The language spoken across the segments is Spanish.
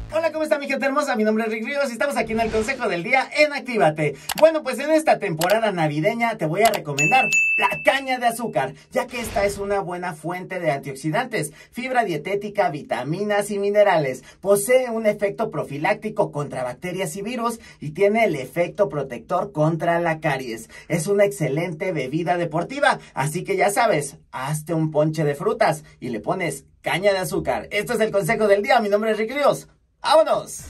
Hola, ¿cómo está mi gente hermosa? Mi nombre es Rick Ríos y estamos aquí en el Consejo del Día en Actívate. Bueno, pues en esta temporada navideña te voy a recomendar la caña de azúcar, ya que esta es una buena fuente de antioxidantes, fibra dietética, vitaminas y minerales. Posee un efecto profiláctico contra bacterias y virus y tiene el efecto protector contra la caries. Es una excelente bebida deportiva, así que ya sabes, hazte un ponche de frutas y le pones caña de azúcar. Esto es el Consejo del Día, mi nombre es Rick Ríos. ¡Vámonos!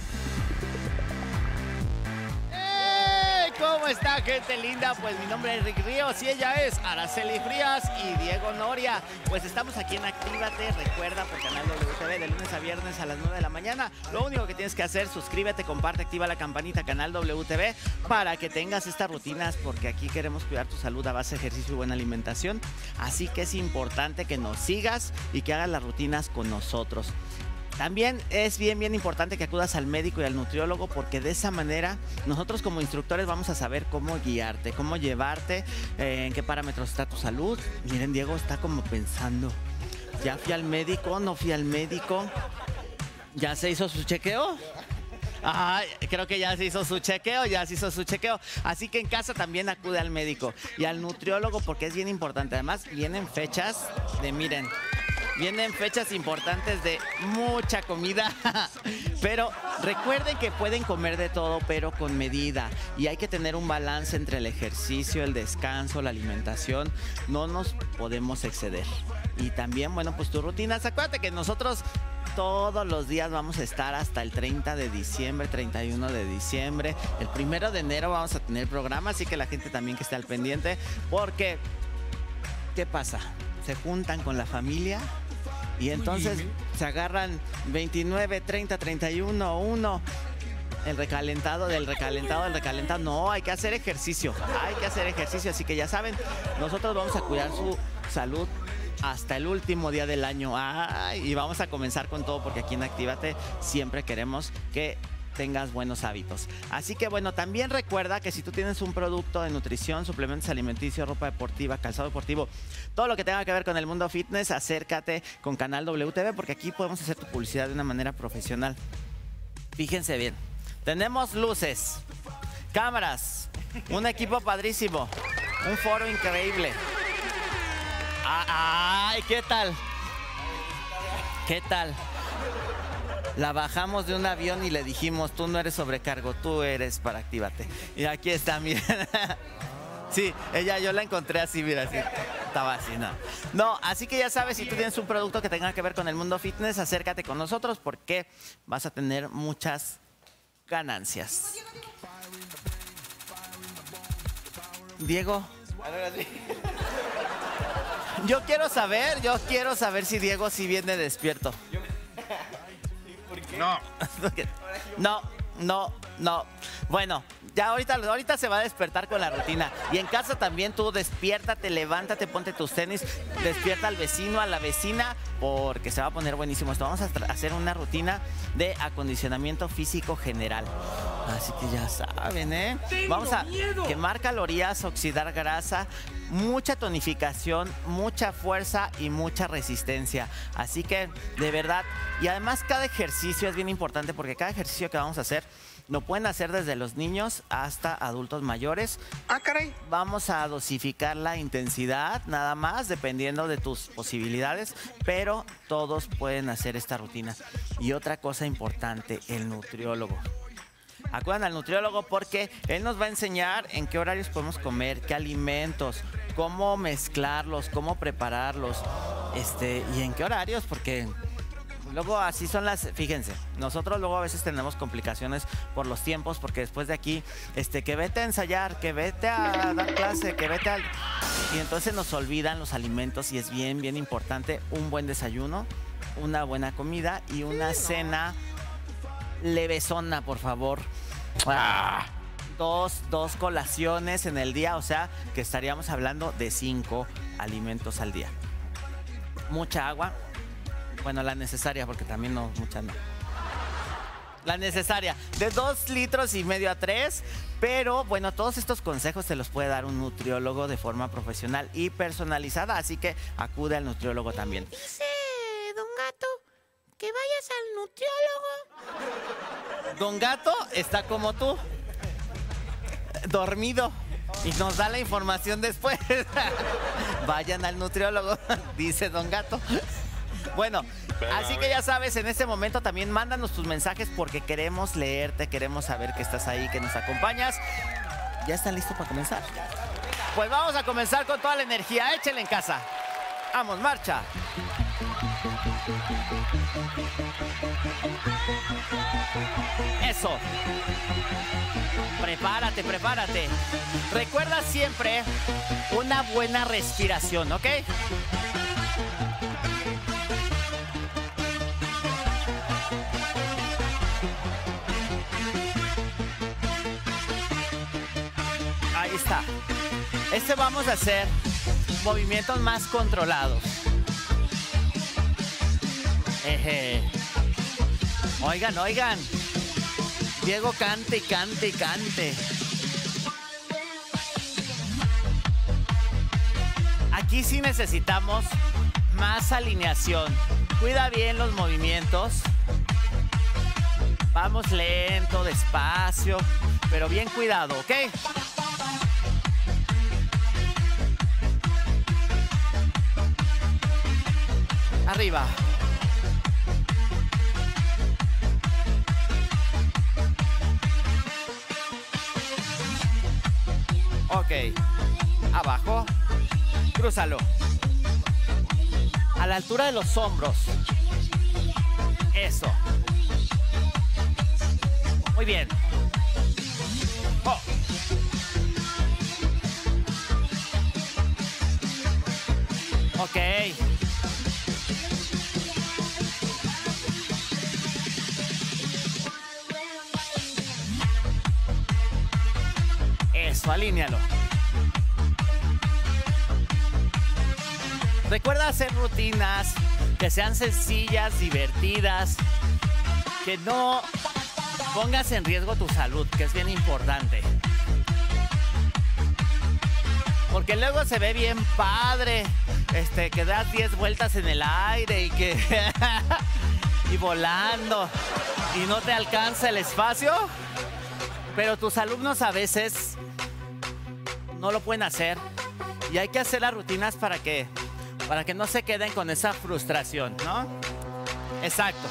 ¡Hey! ¿Cómo está, gente linda? Pues mi nombre es Rick Ríos y ella es Araceli Frías y Diego Noria. Pues estamos aquí en Actívate, recuerda, por Canal WTV de lunes a viernes a las 9 de la mañana. Lo único que tienes que hacer, suscríbete, comparte, activa la campanita Canal WTV para que tengas estas rutinas, porque aquí queremos cuidar tu salud a base de ejercicio y buena alimentación. Así que es importante que nos sigas y que hagas las rutinas con nosotros. También es bien importante que acudas al médico y al nutriólogo, porque de esa manera nosotros como instructores vamos a saber cómo guiarte, cómo llevarte, en qué parámetros está tu salud. Miren, Diego está como pensando, ¿ya fui al médico? ¿No fui al médico? ¿Ya se hizo su chequeo? Ay, creo que ya se hizo su chequeo, Así que en casa también acude al médico y al nutriólogo, porque es bien importante. Además, vienen fechas importantes de mucha comida, pero recuerden que pueden comer de todo, pero con medida. Y hay que tener un balance entre el ejercicio, el descanso, la alimentación. No nos podemos exceder. Y también, bueno, pues tus rutinas. Acuérdate que nosotros todos los días vamos a estar hasta el 30 de diciembre, 31 de diciembre. El 1 de enero vamos a tener programa, así que la gente también que esté al pendiente. Porque, ¿qué pasa? Se juntan con la familia y entonces se agarran 29, 30, 31, 1. El recalentado del recalentado. No, hay que hacer ejercicio. Así que ya saben, nosotros vamos a cuidar su salud hasta el último día del año. Y vamos a comenzar con todo, porque aquí en Actívate siempre queremos que tengas buenos hábitos. Así que bueno, también recuerda que si tú tienes un producto de nutrición, suplementos alimenticios, ropa deportiva, calzado deportivo, todo lo que tenga que ver con el mundo fitness, acércate con Canal WTV, porque aquí podemos hacer tu publicidad de una manera profesional. Fíjense bien, tenemos luces, cámaras, un equipo padrísimo, un foro increíble. ¡Ay! ¿Qué tal? La bajamos de un avión y le dijimos, tú no eres sobrecargo, tú eres para Actívate. Y aquí está, miren. Sí, yo la encontré así, mira, así. Estaba así, ¿no? No, así que ya sabes, si tú tienes un producto que tenga que ver con el mundo fitness, acércate con nosotros, porque vas a tener muchas ganancias. Diego. Yo quiero saber si Diego sí viene despierto. ¿Por qué? No. Bueno, ya ahorita se va a despertar con la rutina. Y en casa también tú despiértate, levántate, ponte tus tenis, despierta al vecino, a la vecina, porque se va a poner buenísimo esto. Vamos a hacer una rutina de acondicionamiento físico general. Así que ya saben, ¿eh? Vamos a quemar calorías, oxidar grasa, mucha tonificación, mucha fuerza y mucha resistencia. Así que, de verdad, y además cada ejercicio es bien importante, porque cada ejercicio que vamos a hacer lo pueden hacer desde los niños hasta adultos mayores. Ah, caray. Vamos a dosificar la intensidad, nada más, dependiendo de tus posibilidades, pero todos pueden hacer esta rutina. Y otra cosa importante, el nutriólogo. Acudan al nutriólogo, porque él nos va a enseñar en qué horarios podemos comer, qué alimentos, cómo mezclarlos, cómo prepararlos, y en qué horarios, porque luego así son fíjense, nosotros luego a veces tenemos complicaciones por los tiempos, porque después de aquí, que vete a ensayar, que vete a dar clase, y entonces nos olvidan los alimentos, y es bien importante un buen desayuno, una buena comida y una cena levesona, por favor. Dos colaciones en el día, o sea que estaríamos hablando de 5 alimentos al día. Mucha agua, bueno, la necesaria, porque también mucha no. La necesaria, de 2,5 litros a 3, pero bueno, todos estos consejos te los puede dar un nutriólogo de forma profesional y personalizada, así que acude al nutriólogo también. Dice Don Gato que vayas al nutriólogo. Don Gato está como tú, dormido, y nos da la información después. Vayan al nutriólogo, dice Don Gato. Bueno, así que ya sabes, en este momento también mándanos tus mensajes porque queremos leerte, queremos saber que estás ahí, que nos acompañas. ¿Ya están listos para comenzar? Pues vamos a comenzar con toda la energía. Échenle en casa. Vamos, marcha. Eso. Prepárate, prepárate. Recuerda siempre una buena respiración, ¿ok? Ahí está. Vamos a hacer movimientos más controlados. Oigan, oigan. Diego cante y cante y cante. Aquí sí necesitamos más alineación. Cuida bien los movimientos. Vamos lento, despacio, pero bien cuidado, ¿ok? Arriba. Ok. Abajo. Crúzalo. A la altura de los hombros. Eso. Muy bien. Oh. Ok. Eso, alínealo. Recuerda hacer rutinas que sean sencillas, divertidas, que no pongas en riesgo tu salud, que es bien importante. Porque luego se ve bien padre, que das 10 vueltas en el aire y que y volando y no te alcanza el espacio. Pero tus alumnos a veces no lo pueden hacer y hay que hacer las rutinas para que no se queden con esa frustración, ¿no? Exacto.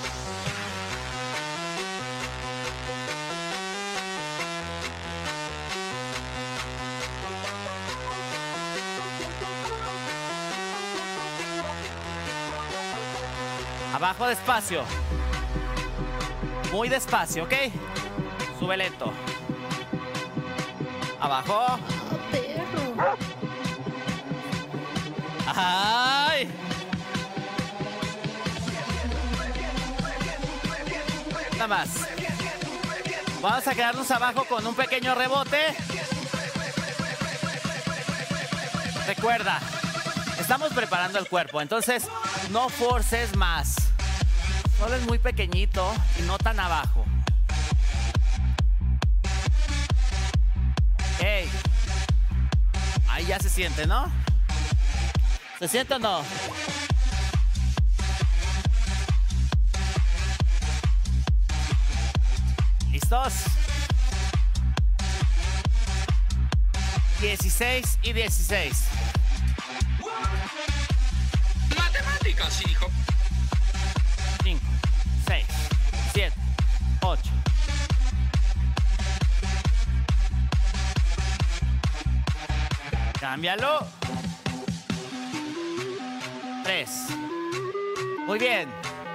Abajo despacio. Muy despacio, ¿ok? Sube lento. Abajo. Perro. ¡Ay! Nada más. Vamos a quedarnos abajo con un pequeño rebote. Recuerda, estamos preparando el cuerpo, entonces no forces más. Solo es muy pequeñito y no tan abajo. Ok. Ahí ya se siente, ¿no? ¿Se siente o no? ¿Listos? 16 y 16. Matemáticas, hijo. 5, 6, 7, 8. Cámbialo. 3. Muy bien.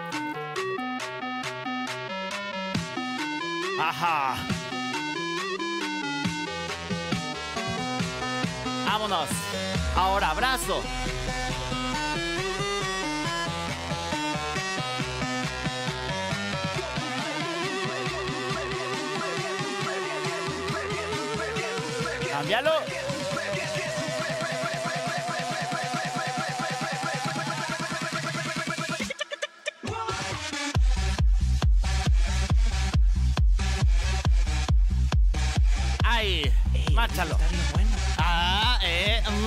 Ajá. Vámonos. Ahora, brazo. Cámbialo. Ahí. Márchalo. Ah,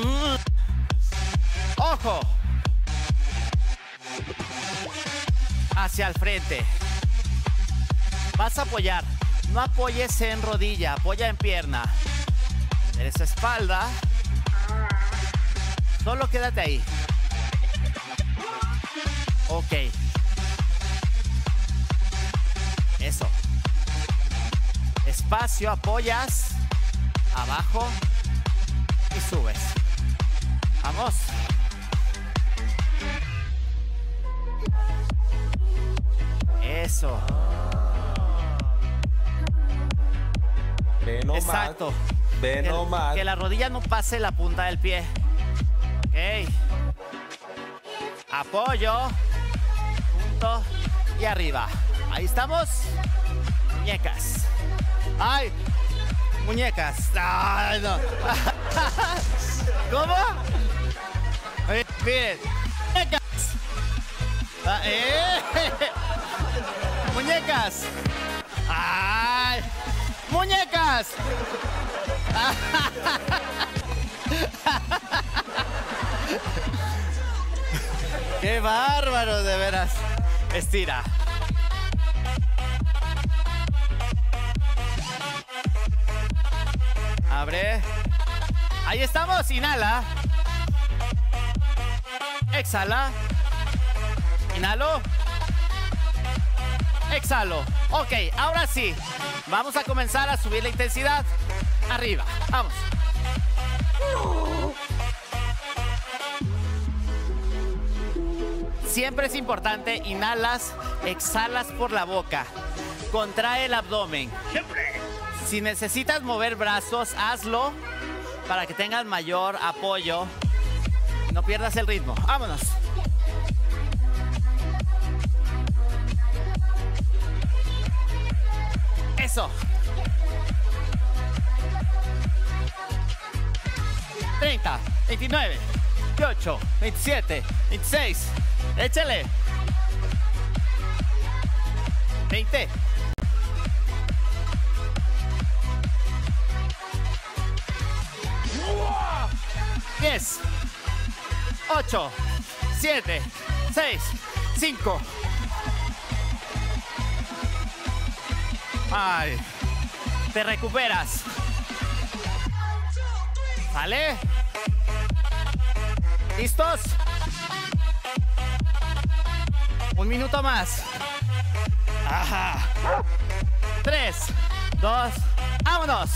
Ojo. hacia el frente. Vas a apoyar. No apoyes en rodilla, apoya en pierna. Esa espalda. Solo quédate ahí. Ok. Eso. Espacio, apoyas. Abajo. Y subes. Vamos. Eso. Ve nomás. Exacto. Ve nomás. Que la rodilla no pase la punta del pie. Ok. Apoyo. Punto. Y arriba. Ahí estamos. Muñecas. ¡Ay! Muñecas. ¡Ay, no! ¿Cómo? Miren. Muñecas. Muñecas. ¡Ay! ¡Muñecas! ¡Qué bárbaro, de veras! Estira. Abre. Ahí estamos. Inhala. Exhala. Inhalo. Exhalo. Ok, ahora sí. Vamos a comenzar a subir la intensidad. Arriba. Vamos. Siempre es importante, inhalas, exhalas por la boca. Contrae el abdomen. Si necesitas mover brazos, hazlo para que tengas mayor apoyo. No pierdas el ritmo. Vámonos. Eso. 30, 29, 28, 27, 26. Échale. 20. 10, 8, 7, 6, 5. Ay, te recuperas. ¿Sale? ¿Listos? Un minuto más. Ajá. 3, 2, vámonos.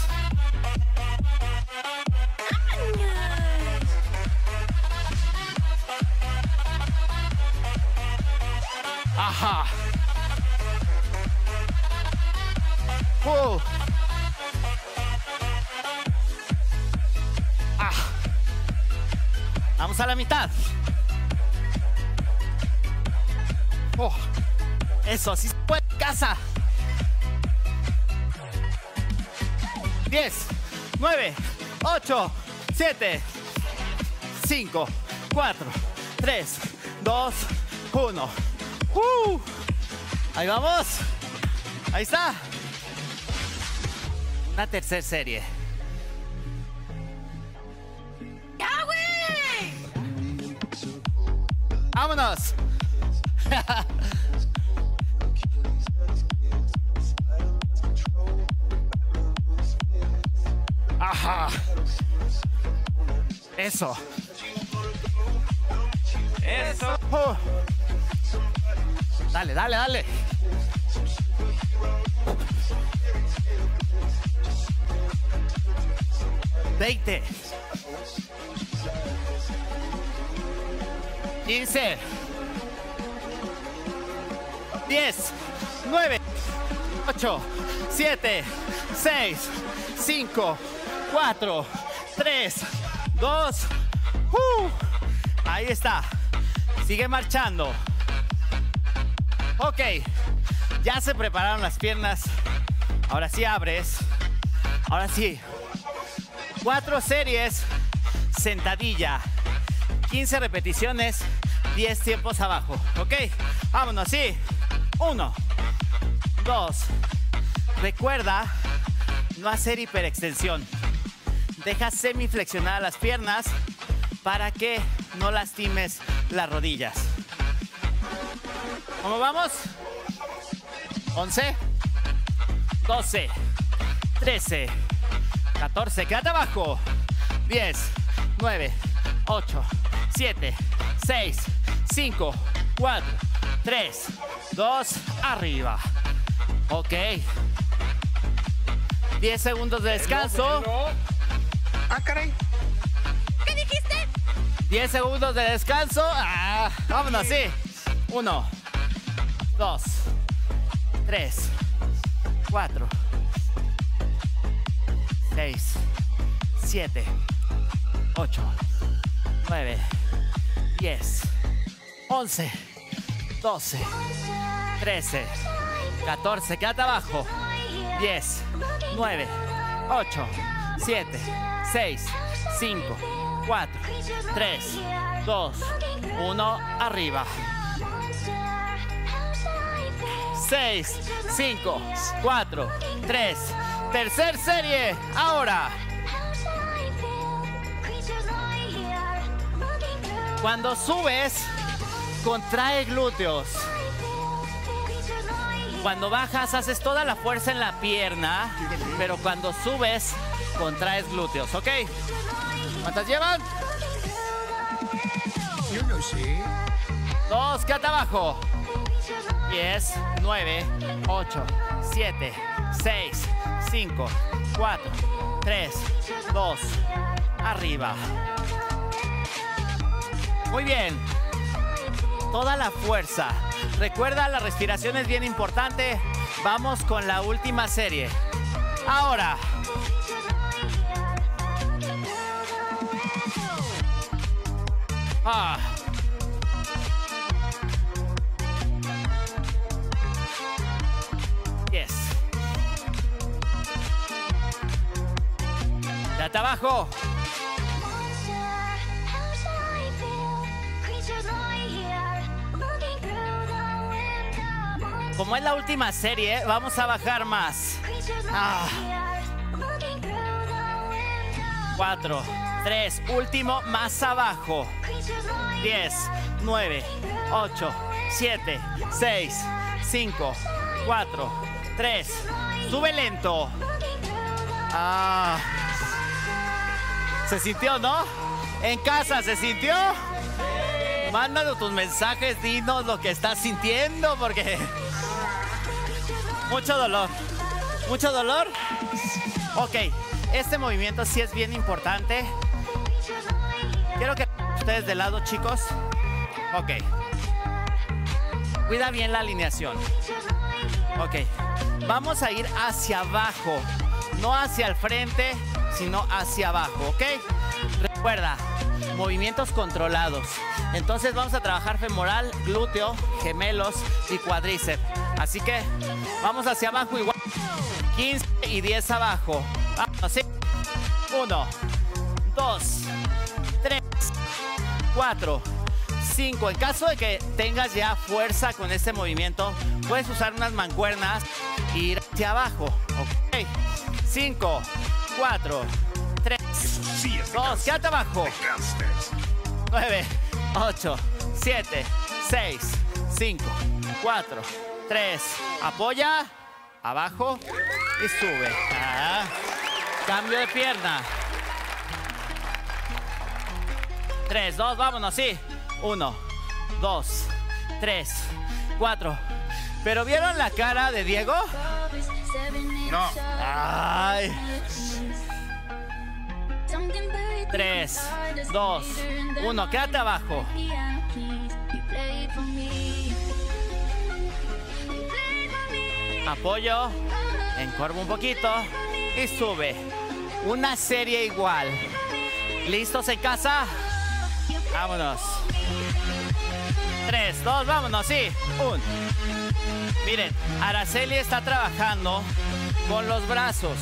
Ajá. Ah. Vamos a la mitad. Oh. Eso, sí se puede en casa. 10, 9, 8, 7, 5, 4, 3, 2, 1. Ahí vamos. Ahí está. Una tercera serie. ¡Ya, güey! ¡Vámonos! Ajá. Eso. Eso. Dale, dale, dale. Veinte. 15. 10. 9. 8. 7. 6. 5. 4. 3. 2. Ahí está. Sigue marchando. Ok. Ya se prepararon las piernas. Ahora sí abres. Ahora sí. 4 series. Sentadilla. 15 repeticiones. 10 tiempos abajo. Ok. Vámonos. Sí. 1. 2. Recuerda no hacer hiperextensión. Deja semiflexionadas las piernas para que no lastimes las rodillas. ¿Cómo vamos? 11, 12, 13, 14, quédate abajo. 10, 9, 8, 7, 6, 5, 4, 3, 2, arriba. Ok. 10 segundos de descanso. Ah, caray. ¿Qué dijiste? 10 segundos de descanso. Vámonos, sí. 1, 2, 3, 4, 6, 7, 8, 9, 10, 11, 12, 13, 14. Quédate abajo. 10, 9, 8, 7, 6, 5, 4, 3, 2, 1, arriba. 6, 5, 4, 3, tercer serie, ahora. Cuando subes, contrae glúteos. Cuando bajas, haces toda la fuerza en la pierna, pero cuando subes, contraes glúteos, ¿ok? ¿Cuántas llevan? Yo no sé. 2, quédate abajo. 10, 9, 8, 7, 6, 5, 4, 3, 2, arriba. Muy bien. Toda la fuerza. Recuerda, la respiración es bien importante. Vamos con la última serie. Ahora. Yes. Date abajo. Como es la última serie, vamos a bajar más. 4, 3, último, más abajo. 10, 9, 8, 7, 6, 5, 4, 3. Sube lento. ¿Se sintió, no? En casa, ¿se sintió? Mándanos tus mensajes, dinos lo que estás sintiendo, porque... Mucho dolor. ¿Mucho dolor? Ok, este movimiento sí es bien importante. Quiero que ustedes de lado, chicos. Ok. Cuida bien la alineación. Ok. Vamos a ir hacia abajo. No hacia el frente, sino hacia abajo, ¿ok? Recuerda, movimientos controlados. Entonces vamos a trabajar femoral, glúteo, gemelos y cuádriceps. Así que vamos hacia abajo igual. 15 y 10 abajo. Vamos, ¿sí? 1, 2, 3, 4, 5. En caso de que tengas ya fuerza con este movimiento, puedes usar unas mancuernas e ir hacia abajo. Ok. 5, 4, 3, 2. Quédate abajo. 9, 8, 7, 6, 5, 4, 3. Apoya. Abajo. Y sube. Cambio de pierna. 3, 2, vámonos, sí. 1, 2, 3, 4. ¿Pero vieron la cara de Diego? No. Ay. 3, 2, 1. Quédate abajo. Apoyo. Encorvo un poquito. Y sube. Una serie igual. ¿Listos en casa? Vámonos. 3, 2, vámonos, sí. 1. Miren, Araceli está trabajando con los brazos.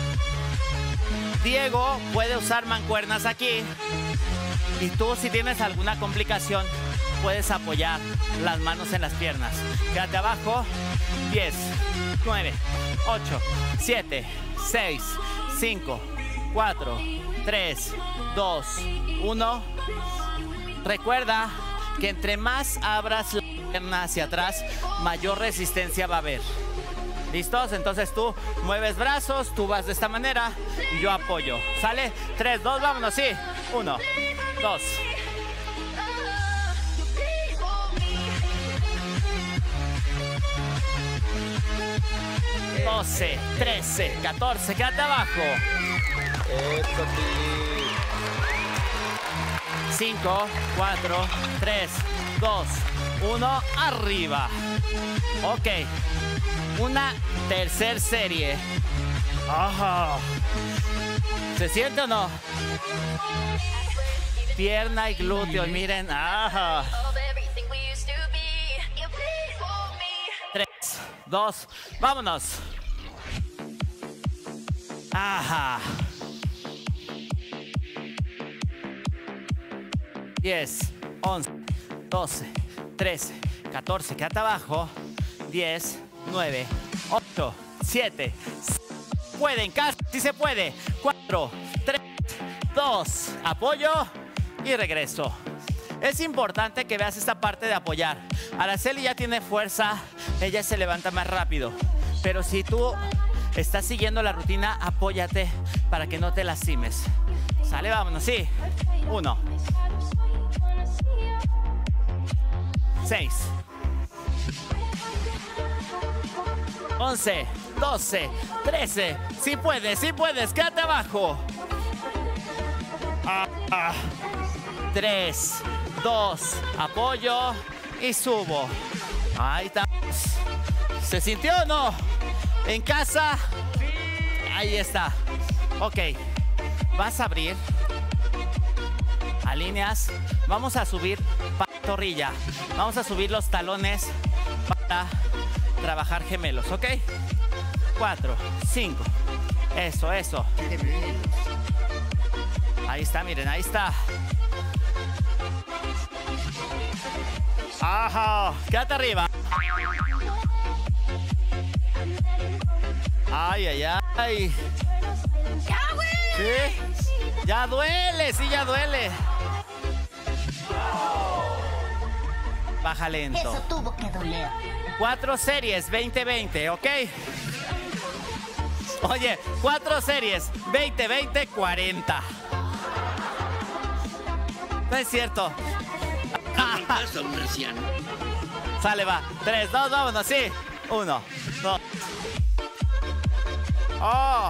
Diego puede usar mancuernas aquí. Y tú, si tienes alguna complicación, puedes apoyar las manos en las piernas. Quédate abajo. 10, 9, 8, 7, 6, 5, 4, 3, 2, 1. Recuerda que entre más abras pierna hacia atrás, mayor resistencia va a haber. ¿Listos? Entonces tú mueves brazos, tú vas de esta manera y yo apoyo. ¿Sale? 3, 2, vámonos, sí. 1, 2. 12, 13, 14, quédate abajo. 5, 4, 3, 2, 1, arriba. Ok. Una tercera serie. Ajá. ¿Se siente o no? Pierna y glúteo, miren. Ajá. 3, 2, vámonos. Ajá. 10, 11, 12, 13, 14, quédate abajo. 10, 9, 8, 7. Pueden, casi si se puede. 4, 3, 2. Apoyo y regreso. Es importante que veas esta parte de apoyar. Araceli ya tiene fuerza, ella se levanta más rápido. Pero si tú estás siguiendo la rutina, apóyate para que no te lastimes. Sale, vámonos, sí. 1, 6, 11, 12, 13. Si puedes, quédate abajo. 3, 2, apoyo y subo. Ahí está. ¿Se sintió o no? ¿En casa? Ahí está. Ok. Vas a abrir. Alineas. Vamos a subir pantorrilla. Vamos a subir los talones para trabajar gemelos, ¿ok? 4, 5. Eso, eso. Ahí está, miren, ahí está. Ajá, quédate arriba. Ay, ay, ay. ¿Sí? Ya duele, sí, ya duele. Baja lento. Eso tuvo que doler. 4 series, 20-20, ¿ok? Oye, 4 series, 20-20, 40. No es cierto. Sale, va. 3, 2, vámonos, sí. 1, 2. Oh.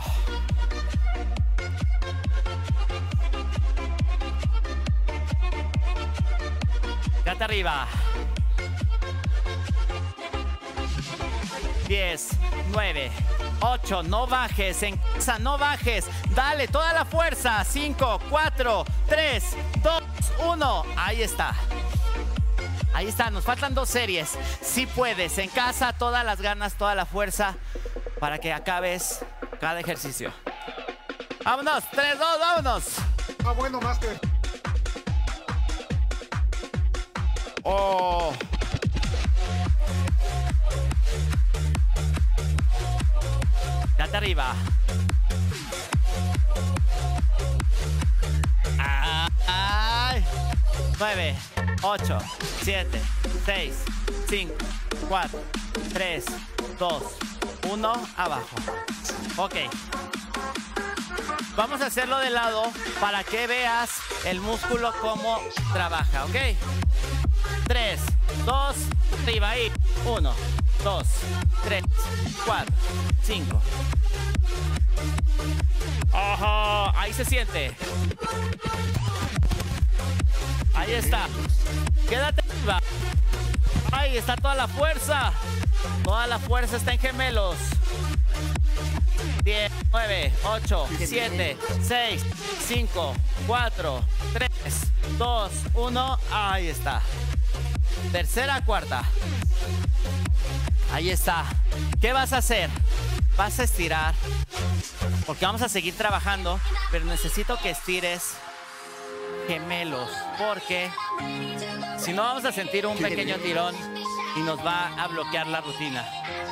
Quédate arriba. 10, 9, 8, no bajes, en casa no bajes, dale toda la fuerza. 5, 4, 3, 2, 1, ahí está. Ahí está, nos faltan 2 series. Si puedes, en casa todas las ganas, toda la fuerza para que acabes cada ejercicio. Vámonos, 3, 2, vámonos. Ah, bueno, más que... Oh. Date arriba. Ay. 9, 8, 7, 6, 5, 4, 3, 2, 1, abajo. Ok. Vamos a hacerlo de lado para que veas el músculo cómo trabaja, ¿ok? 3, 2, arriba ahí. 1, 2, 3, 4, 5. Ajá, ahí se siente. Ahí está. Quédate arriba. Ahí está toda la fuerza. Toda la fuerza está en gemelos. 10, 9, 8, 7, 6, 5, 4, 3, 2, 1. Ahí está. Tercera, cuarta. Ahí está. ¿Qué vas a hacer? Vas a estirar. Porque vamos a seguir trabajando. Pero necesito que estires gemelos. Porque si no vamos a sentir un pequeño tirón y nos va a bloquear la rutina.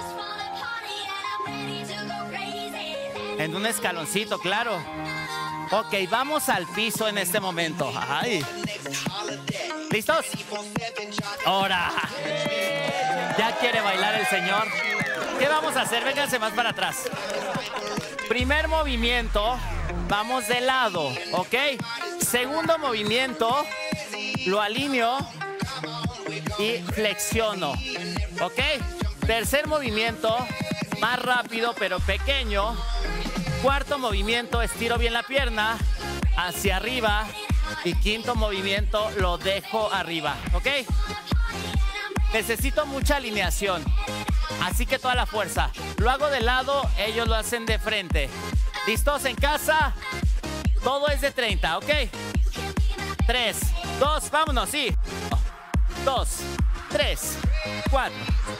En un escaloncito, claro. Ok, vamos al piso en este momento. Ay. ¿Listos? ¡Ahora! Ya quiere bailar el señor. ¿Qué vamos a hacer? Vénganse más para atrás. Primer movimiento, vamos de lado, ¿ok? Segundo movimiento, lo alineo y flexiono, ¿ok? Tercer movimiento, más rápido pero pequeño. Cuarto movimiento, estiro bien la pierna hacia arriba. Y quinto movimiento, lo dejo arriba, ¿ok? Necesito mucha alineación, así que toda la fuerza. Lo hago de lado, ellos lo hacen de frente. ¿Listos en casa? Todo es de 30, ¿ok? 3, 2, vámonos, sí. 2, 3, 4.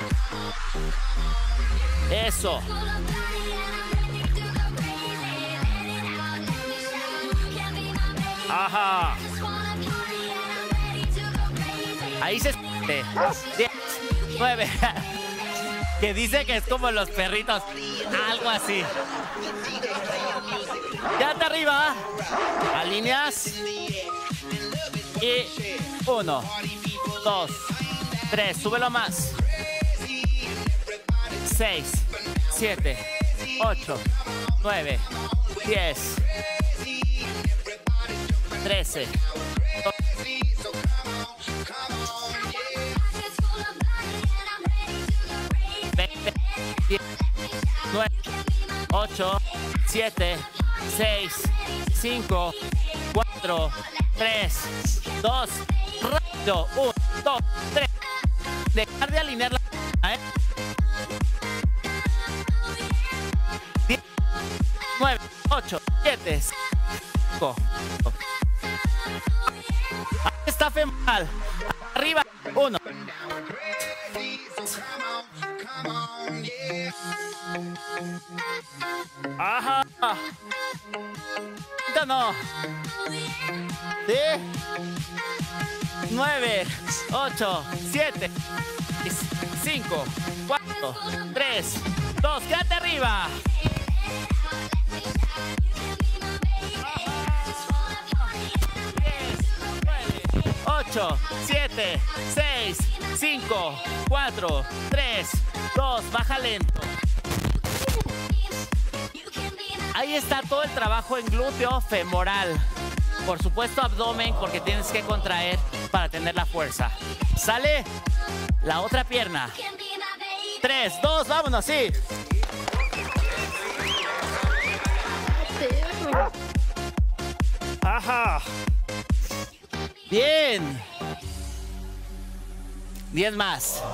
Eso. Ajá. Ahí se... 10, 9. Que dice que es como los perritos. Algo así. Quédate arriba. Alineas. Y 1, 2, 3. Súbelo más. 6, 7, 8, 9, 10, 13. 20, 10, 9, 8, 7, 6, 5, 4, 3, 2, rápido. 1, 2, 3. Dejar de alinear la... 10, 9, 8, 7, 5. Ahí está femoral. Arriba. 1. Ajá. No. Sí. 9, 8, 7, 5, 4, 3, 2. Quédate arriba. 8, 7, 6, 5, 4, 3, 2, baja lento. Ahí está todo el trabajo en glúteo femoral. Por supuesto abdomen porque tienes que contraer para tener la fuerza. ¿Sale? La otra pierna. 3, 2, vámonos, sí. Ajá. Bien. 10 más.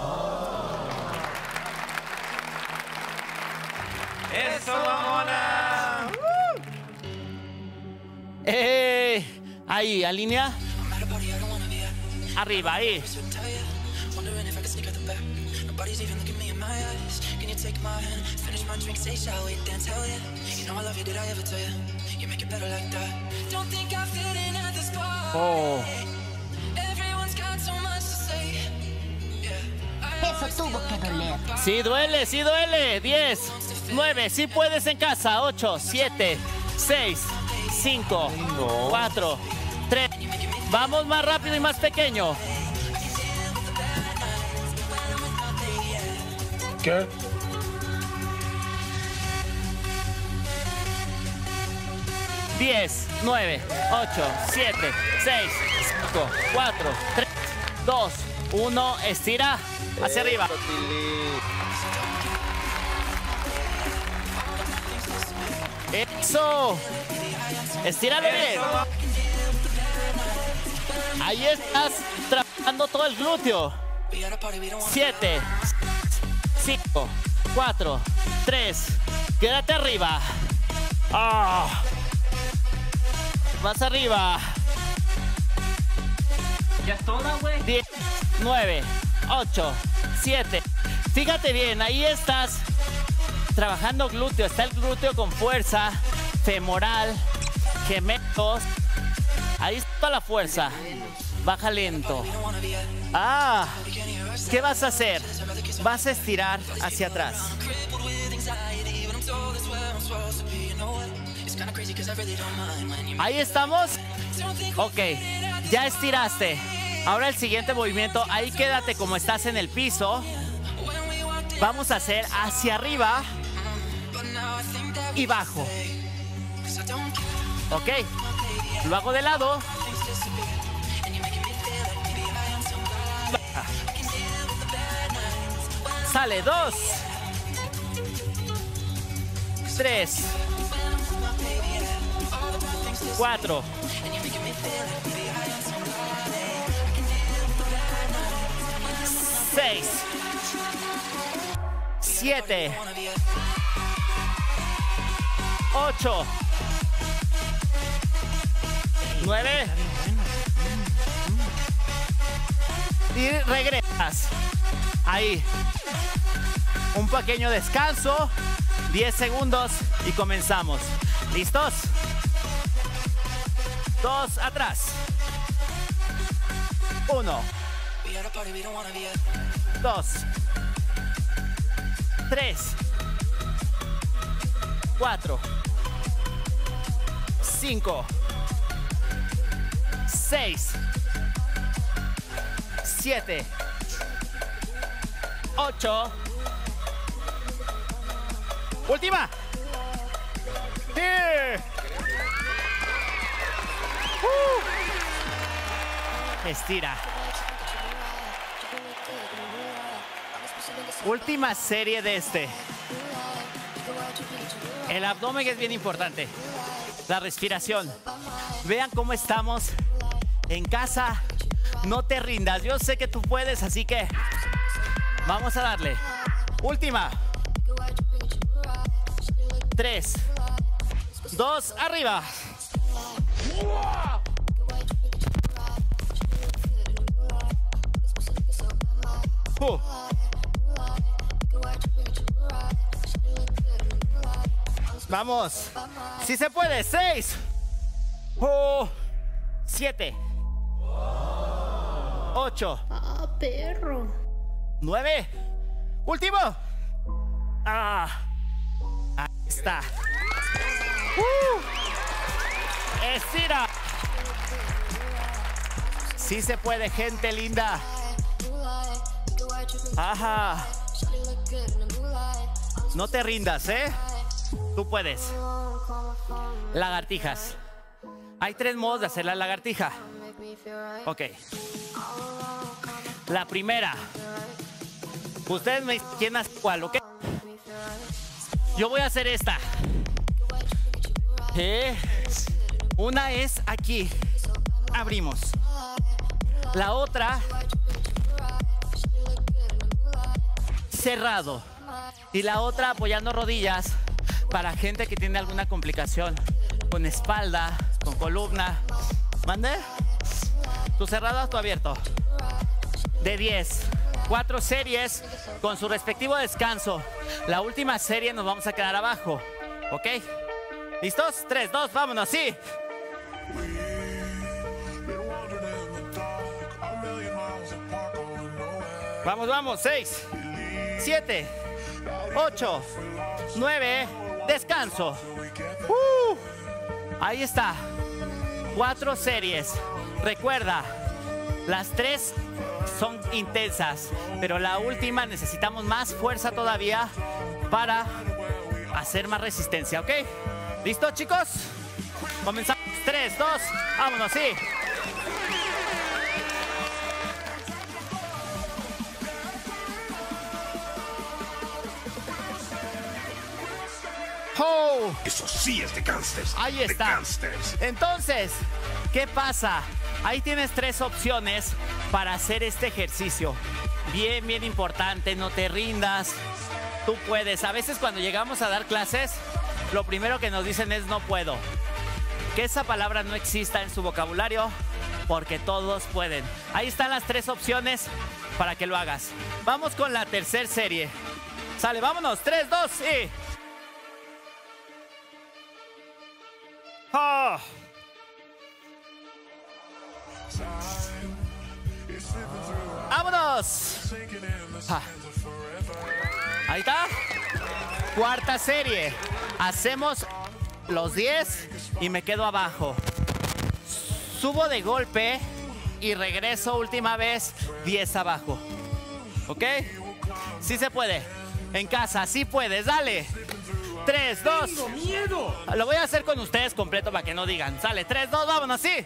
¡Eso, mamona! Ahí, alinea. Arriba, ahí. Oh. Eso tuvo que doler. Sí duele, sí duele. 10, 9, sí puedes en casa. 8, 7, 6, 5, 4, 3. Vamos más rápido y más pequeño. ¿Qué? Diez, 9, 8, 7, 6, 5, 4, 3, 2, 1. Estira hacia arriba. Eso. Estíralo bien. Ahí estás trabajando todo el glúteo. 7, 5, 4, 3. Quédate arriba. Ah. Más arriba. Ya es toda, güey. 10, 9, 8, 7. Fíjate bien, ahí estás trabajando glúteo. Está el glúteo con fuerza, femoral, gemelos. Ahí está toda la fuerza. Baja lento. Ah, ¿qué vas a hacer? Vas a estirar hacia atrás. Ahí estamos. Ok, ya estiraste. Ahora el siguiente movimiento, ahí quédate como estás en el piso. Vamos a hacer hacia arriba y bajo. Ok, lo hago de lado. Sale 2, 3, 4, 6, 7, 8, 9 y regresas. Ahí. Un pequeño descanso, 10 segundos y comenzamos. ¿Listos? 2 atrás. 1, 2, 3, 4, 5, 6, 7, 8. Última. Sí. Estira. Última serie de este. El abdomen es bien importante. La respiración. Vean cómo estamos en casa. No te rindas. Yo sé que tú puedes, así que vamos a darle. Última. 3, 2, arriba. Vamos. Si se puede. 6, 7, 8. Ah, perro. 9. Último. Ahí está. Estira. Sí se puede, gente linda. Ajá. No te rindas, ¿eh? Tú puedes. Lagartijas. Hay 3 modos de hacer la lagartija. Ok. La primera. Ustedes me dicen quién hace cuál, ¿ok? Yo voy a hacer esta. Una es aquí. Abrimos. La otra, cerrado. Y la otra apoyando rodillas para gente que tiene alguna complicación con espalda, con columna. ¿Mande? Tu cerrado o tu abierto. De 10. 4 series con su respectivo descanso. La última serie nos vamos a quedar abajo. ¿Ok? ¿Listos? 3, 2, vámonos, sí. Vamos, vamos. 6, 7, 8, 9. Descanso. Ahí está. 4 series. Recuerda, las 3 son intensas, pero la última necesitamos más fuerza todavía para hacer más resistencia, ¿ok? ¿Listos, chicos? Comenzamos. 3, 2, vámonos, sí. Oh. Eso sí es de gangsters. Ahí está. De gangsters. Entonces, ¿qué pasa? Ahí tienes 3 opciones para hacer este ejercicio. Bien, bien importante, no te rindas. Tú puedes. A veces cuando llegamos a dar clases, lo primero que nos dicen es no puedo. Que esa palabra no exista en su vocabulario, porque todos pueden. Ahí están las 3 opciones para que lo hagas. Vamos con la tercera serie. Sale, vámonos. 3, 2 y... ¡Oh! ¡Vámonos! Ahí está. Cuarta serie. Hacemos los 10 y me quedo abajo. Subo de golpe y regreso última vez, 10 abajo. ¿Ok? Sí se puede. En casa, sí puedes, dale. 3, 2. ¡Tengo miedo! Lo voy a hacer con ustedes completo para que no digan. Sale, 3, 2, vámonos, sí.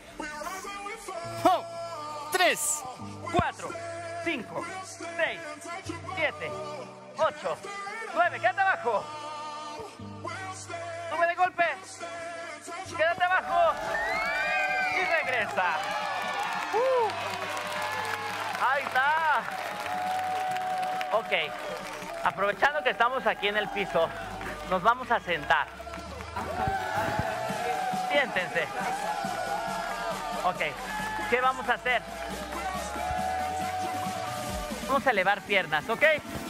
3, 4, 5, 6, 7, 8, 9. Quédate abajo. Sube de golpe. Quédate abajo. Y regresa. Ahí está. Ok. Aprovechando que estamos aquí en el piso, nos vamos a sentar. Siéntense. Ok. ¿Qué vamos a hacer? Vamos a elevar piernas, ¿ok?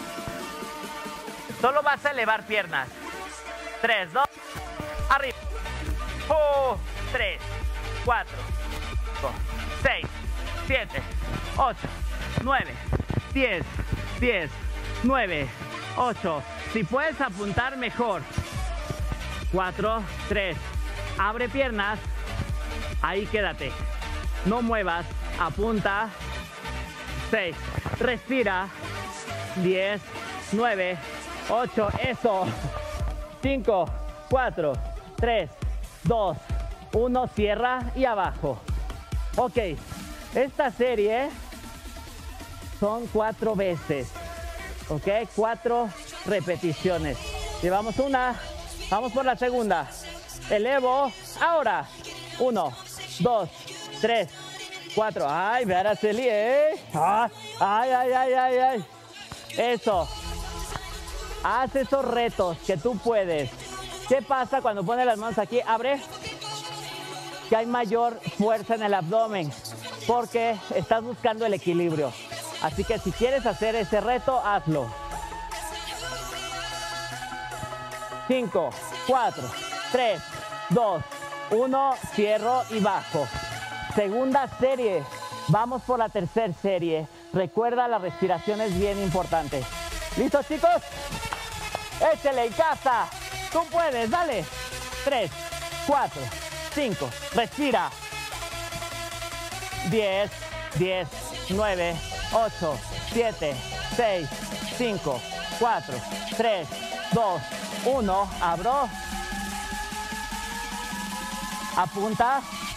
Solo vas a elevar piernas. 3, 2, arriba. 3, 4, 5, 6, 7, 8, 9, 10, 10, 9, 8. Si puedes apuntar, mejor. 4, 3. Abre piernas. Ahí quédate. No muevas. Apunta. 6. Respira. 10, 9, 8. Eso. 5, 4, 3, 2, 1. Cierra y abajo. Ok. Esta serie son 4 veces. Ok, 4 repeticiones. Llevamos una. Vamos por la segunda. Elevo. Ahora. 1, 2, 3, 4. Ay, ve a Araceli, Ay, ay, ay, ay, ay. Eso. Haz esos retos que tú puedes. ¿Qué pasa cuando pones las manos aquí? Abre. Que hay mayor fuerza en el abdomen. Porque estás buscando el equilibrio. Así que si quieres hacer ese reto, hazlo. 5, 4, 3, 2, 1. Cierro y bajo. Segunda serie. Vamos por la tercera serie. Recuerda, la respiración es bien importante. ¿Listos, chicos? Échale en casa. Tú puedes, dale. 3, 4, 5. Respira. 10, 10, 9, 8, 7, 6, 5, 4, 3, 2, 1. Abro. Apunta.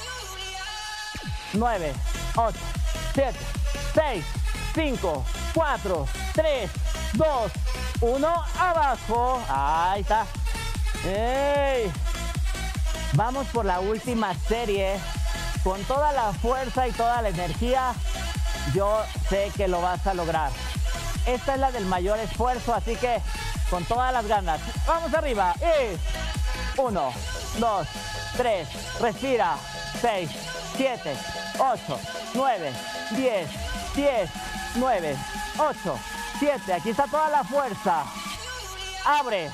9, 8, 7, 6, 5, 4, 3, 2, 1. Abajo. Ahí está. ¡Ey! Vamos por la última serie. Con toda la fuerza y toda la energía, yo sé que lo vas a lograr. Esta es la del mayor esfuerzo, así que con todas las ganas. Vamos arriba. Y 1, 2, 3. Respira. 6, 7, 8, 9, 10, 10, 9, 8, 7. Aquí está toda la fuerza. Abre.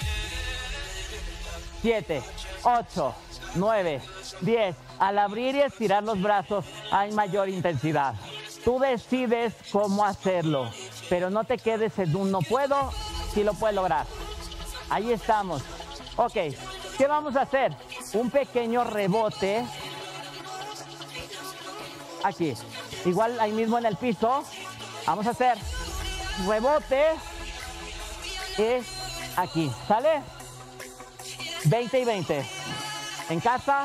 7, 8, 9, 10. Al abrir y estirar los brazos hay mayor intensidad. Tú decides cómo hacerlo, pero no te quedes en un no puedo, si lo puedes lograr. Ahí estamos. Ok, ¿qué vamos a hacer? Un pequeño rebote. Aquí, igual ahí mismo en el piso. Vamos a hacer rebote y aquí, ¿sale? 20 y 20. En casa.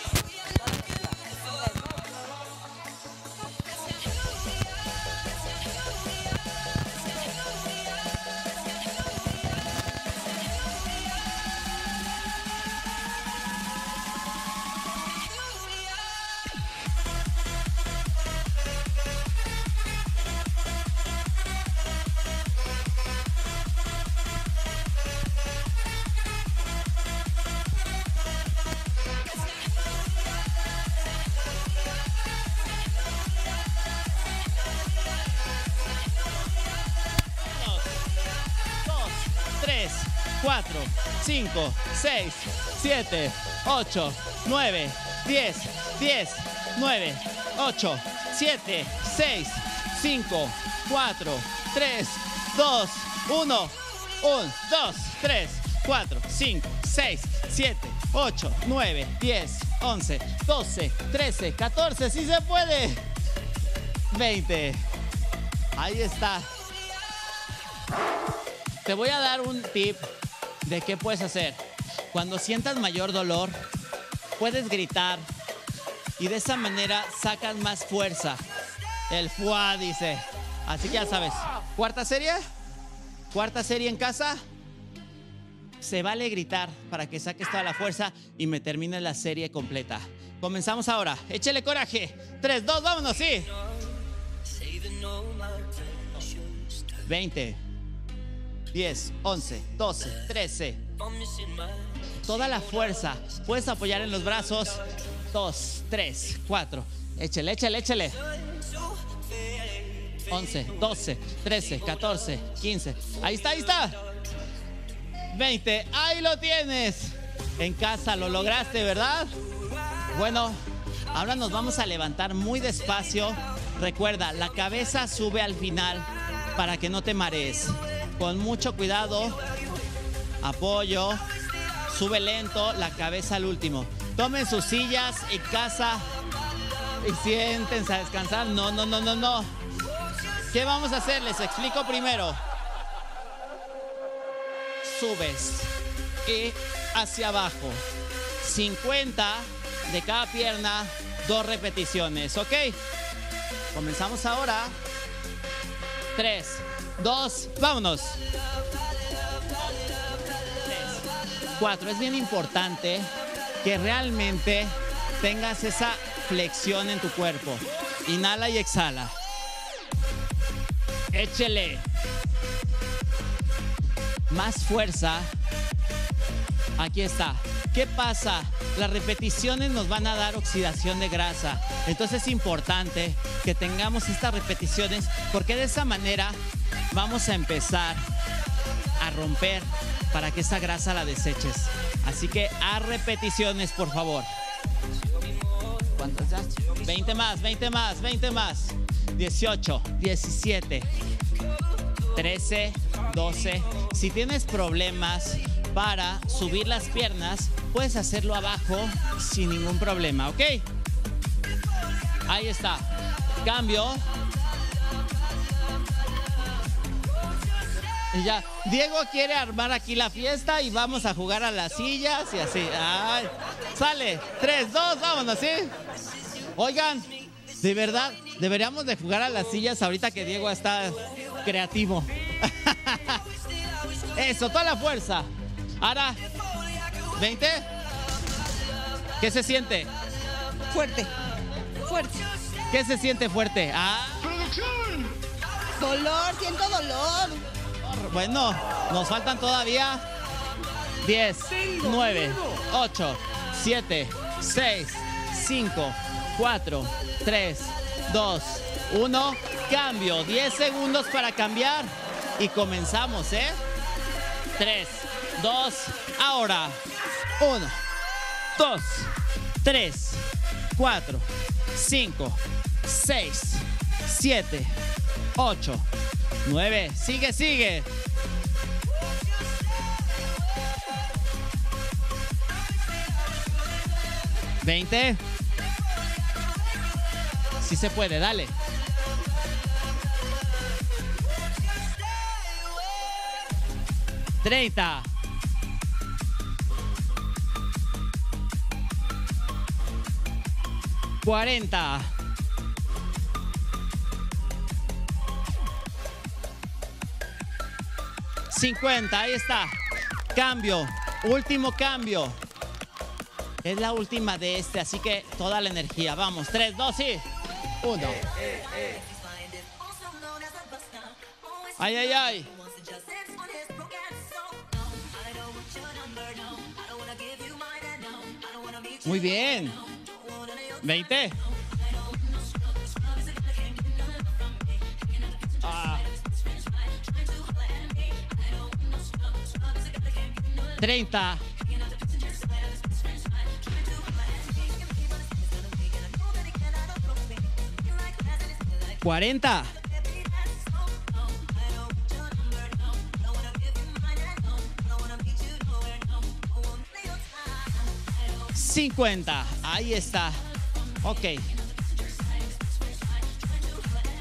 Tres, 4, 5, 6, 7, 8, 9, 10, 10, 9, 8, 7, 6, 5, 4, 3, 2, 1, 1, 2, 3, 4, 5, 6, 7, 8, 9, 10, 11, 12, 13, 14, ¡sí se puede! 20. Ahí está. Te voy a dar un tip de qué puedes hacer. Cuando sientas mayor dolor, puedes gritar y de esa manera sacas más fuerza. El fuá, dice. Así que ya sabes. ¿Cuarta serie? ¿Cuarta serie en casa? Se vale gritar para que saques toda la fuerza y me termines la serie completa. Comenzamos ahora. Échele coraje. 3, 2, vámonos, sí. 20, 10, 11, 12, 13. Toda la fuerza. Puedes apoyar en los brazos. 2, 3, 4. Échele, échele, échele. 11, 12, 13, 14, 15. Ahí está, ahí está. 20. Ahí lo tienes. En casa lo lograste, ¿verdad? Bueno, ahora nos vamos a levantar muy despacio. Recuerda, la cabeza sube al final para que no te marees. Con mucho cuidado. Apoyo. Sube lento, la cabeza al último. Tomen sus sillas en casa y siéntense a descansar. No, no, no, no, no. ¿Qué vamos a hacer? Les explico primero. Subes y hacia abajo. 50 de cada pierna, 2 repeticiones, ¿ok? Comenzamos ahora. 3, 2, vámonos. 3, 4. Es bien importante que realmente tengas esa flexión en tu cuerpo. Inhala y exhala. Échele. Más fuerza. Aquí está. ¿Qué pasa? Las repeticiones nos van a dar oxidación de grasa. Entonces es importante que tengamos estas repeticiones porque de esa manera vamos a empezar a romper para que esa grasa la deseches. Así que a repeticiones, por favor. ¿Cuántas ya? 20 más, 20 más, 20 más. 18, 17, 13, 12. Si tienes problemas para subir las piernas, puedes hacerlo abajo sin ningún problema, ¿ok? Ahí está. Cambio. Y ya. Diego quiere armar aquí la fiesta y vamos a jugar a las sillas y así. Ay. Sale. 3, 2, vámonos, ¿sí? Oigan, de verdad, deberíamos de jugar a las sillas ahorita que Diego está creativo. Eso, toda la fuerza. Ahora, 20. ¿Qué se siente? Fuerte, fuerte. ¿Qué se siente fuerte? Ah. Dolor, siento dolor. Bueno, nos faltan todavía 10, 9, 8, 7, 6, 5, 4, 3, 2, 1. Cambio. 10 segundos para cambiar. Y comenzamos, ¿eh? 3, 2, ahora. 1, 2, 3, 4, 5, 6, 7, 8, 9. Sigue, sigue. 20. Sí se puede, dale. 30. 40. 50, ahí está. Cambio, último cambio. Es la última de este, así que toda la energía. Vamos, 3, 2 y 1. Ay, ay, ay. Muy bien. 20. Ah. 30. 40. 50. Ahí está. Ok.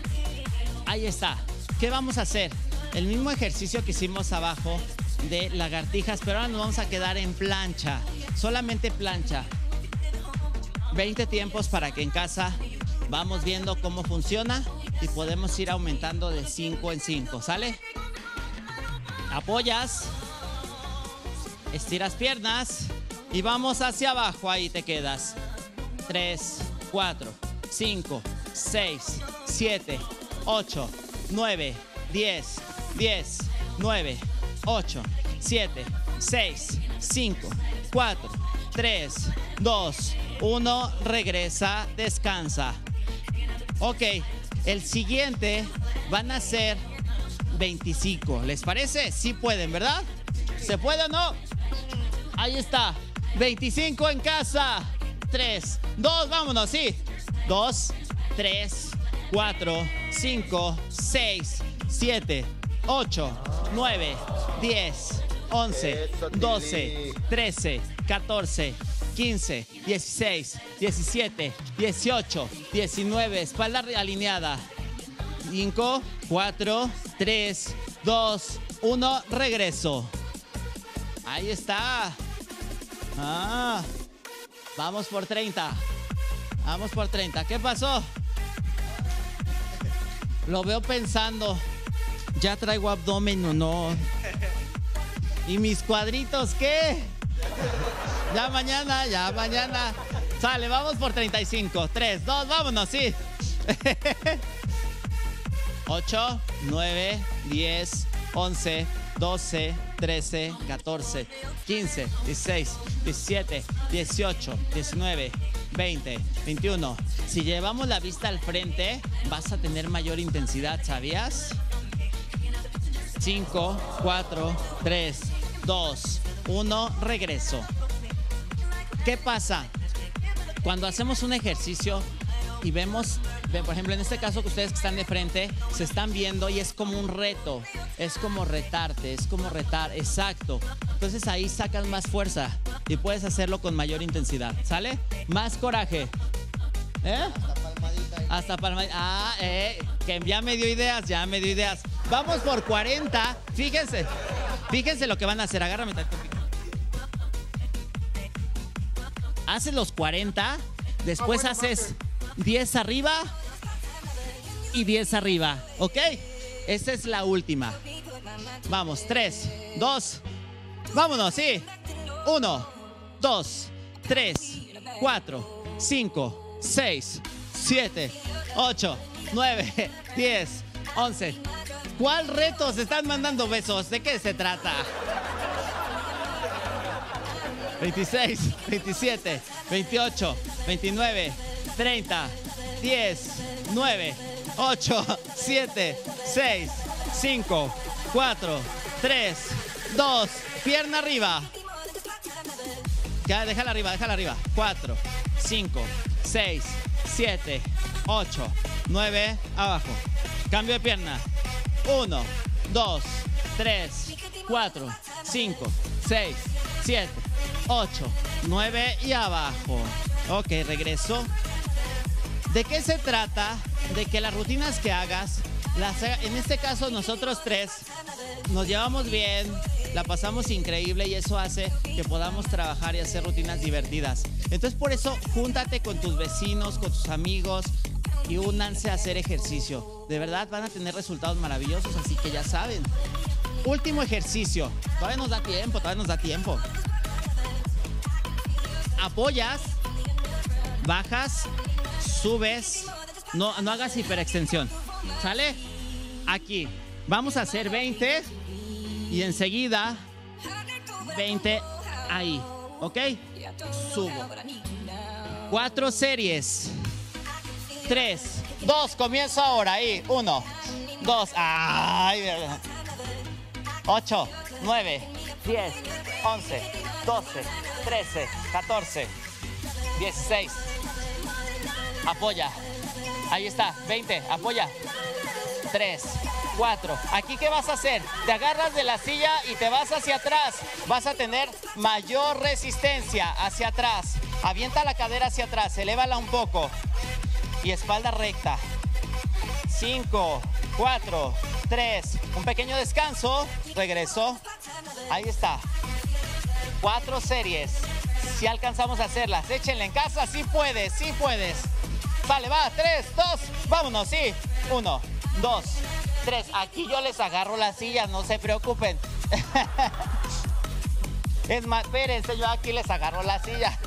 Ahí está. ¿Qué vamos a hacer? El mismo ejercicio que hicimos abajo de lagartijas, pero ahora nos vamos a quedar en plancha. Solamente plancha. 20 tiempos para que en casa vamos viendo cómo funciona y podemos ir aumentando de 5 en 5, ¿sale? Apoyas, estiras piernas y vamos hacia abajo, ahí te quedas. 3, 4, 5, 6, 7, 8, 9, 10, 10, 9, 8, 7, 6, 5, 4, 3, 2, 1, regresa, descansa. Ok, el siguiente van a ser 25, ¿les parece? Sí pueden, ¿verdad? ¿Se puede o no? Ahí está, 25 en casa. 3, 2, vámonos, sí. 2, 3, 4, 5, 6, 7, 8, 9, 10, 11, 12, 13, 14, 15, 16, 17, 18, 19, espalda alineada. 5, 4, 3, 2, 1, regreso. Ahí está. Vamos por 30. Vamos por 30. ¿Qué pasó? Lo veo pensando. ¿Ya traigo abdomen o no? ¿Y mis cuadritos qué? Ya mañana, ya mañana. Sale, vamos por 35. 3, 2, vámonos, sí. 8, 9, 10, 11, 12, 13, 14, 15, 16, 17, 18, 19, 20, 21. Si llevamos la vista al frente, vas a tener mayor intensidad, ¿sabías? 5, 4, 3, 2, 1, regreso. ¿Qué pasa? Cuando hacemos un ejercicio y vemos, por ejemplo, en este caso que ustedes que están de frente, se están viendo y es como un reto, es como retarte, es como retar, exacto. Entonces ahí sacas más fuerza y puedes hacerlo con mayor intensidad, ¿sale? Más coraje. Hasta palmadita. Que ya me dio ideas, ya me dio ideas. Vamos por 40, fíjense lo que van a hacer, agárrame. Haces los 40, después haces 10 arriba y 10 arriba, ¿ok? Esta es la última. Vamos, 3, 2, vámonos, sí. 1, 2, 3, 4, 5, 6, 7, 8, 9, 10, 11. ¿Cuál reto se están mandando besos? ¿De qué se trata? 26, 27, 28, 29, 30, 10, 9, 8, 7, 6, 5, 4, 3, 2, pierna arriba. Ya, déjala arriba. 4, 5, 6, 7, 8, 9, abajo. Cambio de pierna. 1, 2, 3, 4, 5, 6, 7, 8, 9 y abajo. Ok, regreso. ¿De qué se trata? De que las rutinas que hagas, en este caso nosotros tres, nos llevamos bien, la pasamos increíble y eso hace que podamos trabajar y hacer rutinas divertidas. Entonces por eso, júntate con tus vecinos, con tus amigos y únanse a hacer ejercicio. De verdad van a tener resultados maravillosos, así que ya saben. Último ejercicio. Todavía nos da tiempo. Apoyas, bajas, subes, no hagas hiperextensión, ¿sale? Aquí, vamos a hacer 20 y enseguida 20 ahí, ¿ok? Subo. 4 series. 3, 2, comienzo ahora, ahí, 1, 2, 8, 9, 10, 11, 12, 13, 14, 16. Apoya. Ahí está, 20, apoya. 3, 4. Aquí, ¿qué vas a hacer? Te agarras de la silla y te vas hacia atrás. Vas a tener mayor resistencia hacia atrás. Avienta la cadera hacia atrás, elévala un poco. Y espalda recta. 5, 4, 3, un pequeño descanso, regreso, ahí está, 4 series, si alcanzamos a hacerlas, échenle en casa, sí puedes, sale, va, 3, 2, vámonos, sí, 1, 2, 3, aquí yo les agarro las sillas, no se preocupen, es más, espérense, yo aquí les agarro la silla,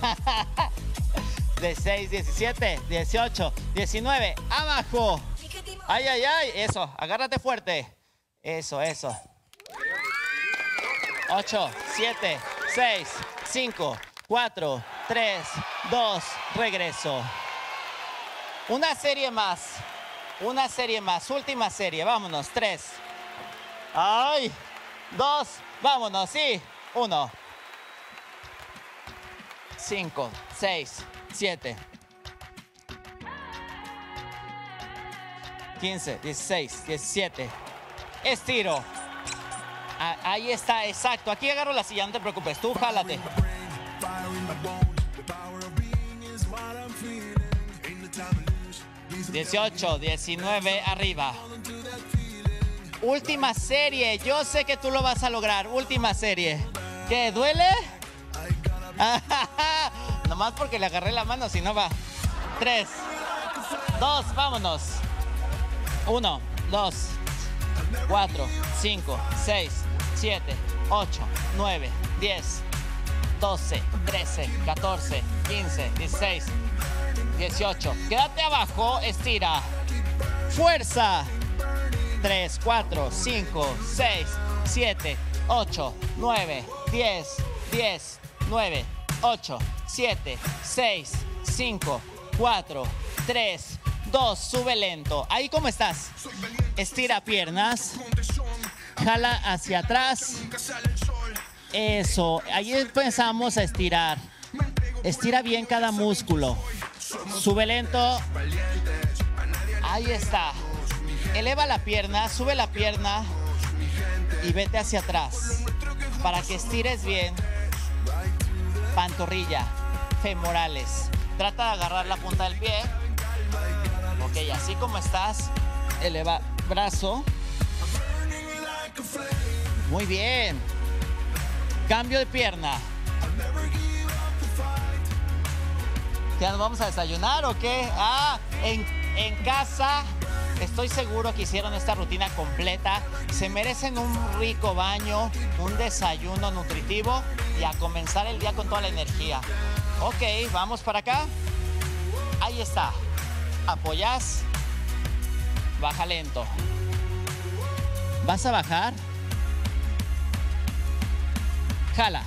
16, 17, 18, 19, abajo. Ay, ay, ay, eso, agárrate fuerte. Eso. 8, 7, 6, 5, 4, 3, 2, regreso. Una serie más, última serie, vámonos, 3. Ay, 2, vámonos, sí, 1. 5, 6, 7. 15, 16, 17. Estiro. Ahí está, exacto. Aquí agarro la silla, no te preocupes. Tú jálate. 18, 19, arriba. Última serie. Yo sé que tú lo vas a lograr. Última serie. ¿Qué? ¿Duele? Nomás porque le agarré la mano, si no va. 3, 2, vámonos. 1, 2, 4, 5, 6, 7, 8, 9, 10, 12, 13, 14, 15, 16, 18. Quédate abajo, estira. Fuerza. 3, 4, 5, 6, 7, 8, 9, 10, 10, 9, 8, 7, 6, 5, 4, 3, 2, sube lento. Ahí, ¿cómo estás? Estira piernas. Jala hacia atrás. Eso. Ahí empezamos a estirar. Estira bien cada músculo. Sube lento. Ahí está. Eleva la pierna, sube la pierna y vete hacia atrás. Para que estires bien. Pantorrilla, femorales. Trata de agarrar la punta del pie. Ok, así como estás, eleva brazo. Muy bien. Cambio de pierna. ¿Ya nos vamos a desayunar o qué? En casa estoy seguro que hicieron esta rutina completa. Se merecen un rico baño, un desayuno nutritivo y a comenzar el día con toda la energía. Ok, vamos para acá. Ahí está. Apoyas. Baja lento. ¿Vas a bajar? Jala.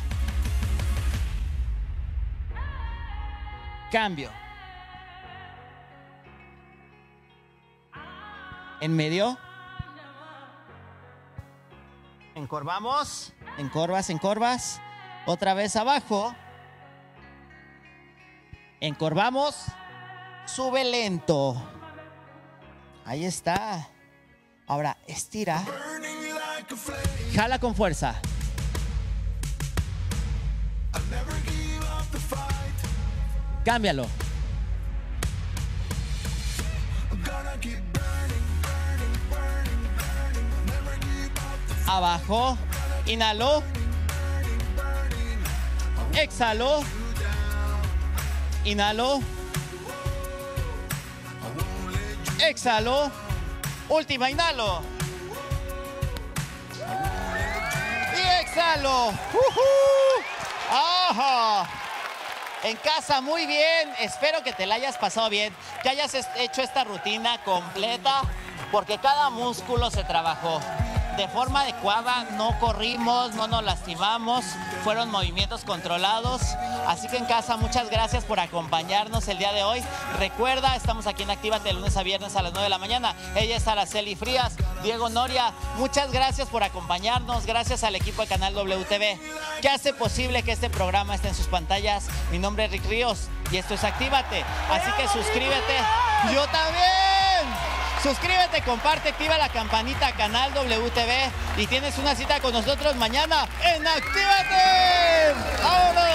Cambio. En medio. Encorvamos. Encorvas. Otra vez abajo. Encorvamos. Sube lento. Ahí está. Ahora estira. Jala con fuerza. Cámbialo. Abajo. Inhalo. Exhalo. Inhalo. Exhalo. Última, inhalo. Y exhalo. ¡Ajá! En casa, muy bien. Espero que te la hayas pasado bien, que hayas hecho esta rutina completa, porque cada músculo se trabajó de forma adecuada. No corrimos, no nos lastimamos, fueron movimientos controlados. Así que en casa, muchas gracias por acompañarnos el día de hoy. Recuerda, estamos aquí en Actívate de lunes a viernes a las 9 de la mañana. Ella es Araceli Frías, Diego Noria. Muchas gracias por acompañarnos. Gracias al equipo de Canal WTV, que hace posible que este programa esté en sus pantallas. Mi nombre es Rick Ríos y esto es Actívate. Así que suscríbete. ¡Yo también! Suscríbete, comparte, activa la campanita Canal WTV y tienes una cita con nosotros mañana en Actívate. ¡Vámonos!